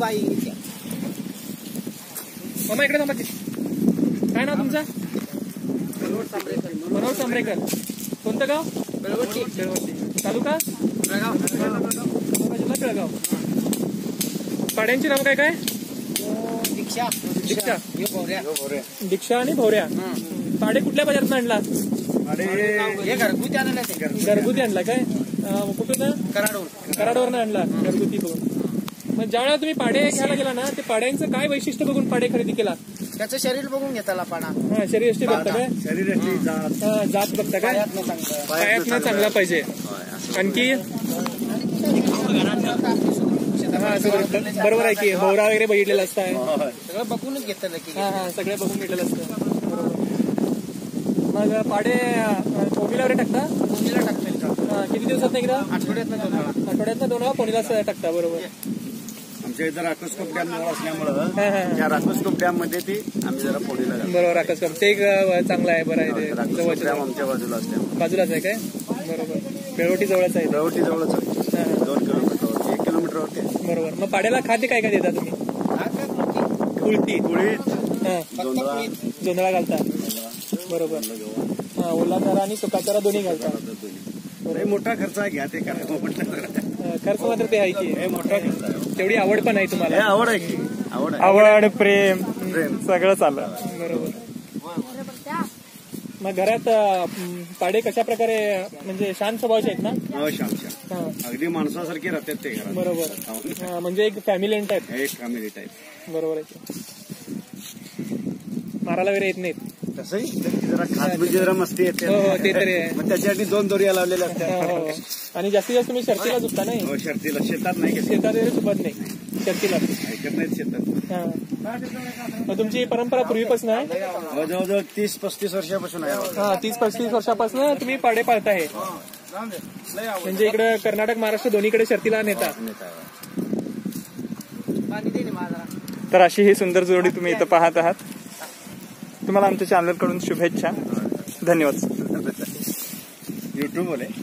बाई मामा इकडे थांबा. काय नाव तुमचं? मनोहर सांबरेकर. कोणतं गाव? बेळवटी. तालुका जिल्हा बेळगाव. पाड्यांची नाव काय काय? दीक्षा दीक्षा आणि भोवऱ्या. पाडे कुठल्या बाजारात आणला? घरगुती आणला काय? कुठून? कराडवरनं आणला घरगुती बघून. मग ज्यावेळेला तुम्ही पाडे घ्यायला गेला ना, ते पाड्यांचं काय वैशिष्ट्य बघून पाडे खरेदी केला? त्याचं शरीर बघून घेताला पाडा. हा, शरीरयष्टी बघता काय? जात बघता काय? पायातनं चांगला पाहिजे. आणखी बरोबर आहे की भोवरा वगैरे बघितलेला असतं. सगळं बघूनच घेतलं की. हा, सगळे बघून घेतलेलं असतं. बरोबर. मग पाडे पोनीला वगैरे टाकता? पोनीला टाकता. किती दिवसात एकदा? आठवड्यातनं 2 वेळा पोनीला टाकता. बरोबर. आमच्या इथं राकसकोप डॅम असल्यामुळं त्या राकसकोप डॅम मध्ये ती आम्ही जरा पोनीला. बरोबर. राकसकोप ते एक चांगलं आहे. बरं आहे. राकसकोप डॅम आमच्या बाजूला असल्यामुळे. बाजूलाच आहे काय? बरोबर. बेळवटी जवळच आहे. बेळवटी जवळच आहे. 2 किलोमीटर 1 किलोमीटर होते. बरोबर. मग पाड्याला खाद्य काय काय देता तुम्ही? कुळती जोंधळा घालता. बरोबर. हा, ओला चारा आणि सुका चारा दोन्ही घालता. मोठा खर्च आहे घ्या ते करायला म्हटलं. खर्च मात्र ते आहे की मोठा खर्च आहे. तेवढी आवड पण आहे तुम्हाला? आवड आहे की आवड प्रेम सगळं चाललं. बरोबर. मग घरात पाडे कशा प्रकारे म्हणजे शांत स्वभावाचे आहेत ना? शांत अगदी माणसासारखे राहतात ते घरात. बरोबर. म्हणजे एक फॅमिली टाईप. एक फॅमिली टाईप. बरोबर आहे. मारायला वगैरे येत नाहीत. तसंही जरा खास म्हणजे जरा मस्ती येते. ते तरी आहे. मग त्याच्यासाठी 2 दोऱ्या लावलेल्या असतात. आणि जास्तीत जास्त तुम्ही शर्तीला झुकता नाही? शर्तीला. शेतात नाही. शेतात वगैरे झुकत नाही. शर्तीला ऐकत नाहीत शेतात. मग तुमची परंपरा पूर्वीपासून आहे? जवळजवळ 30-35 वर्षापासून आहे. हा, 30-35 वर्षापासून तुम्ही पाडे पाळताय. म्हणजे इकडे कर्नाटक महाराष्ट्र दोन्हीकडे शर्तीला नेता. तर अशी ही सुंदर जोडी तुम्ही इथं पाहत आहात. तुम्हाला आमच्या चॅनल कडून शुभेच्छा. धन्यवाद. युट्यूब वाले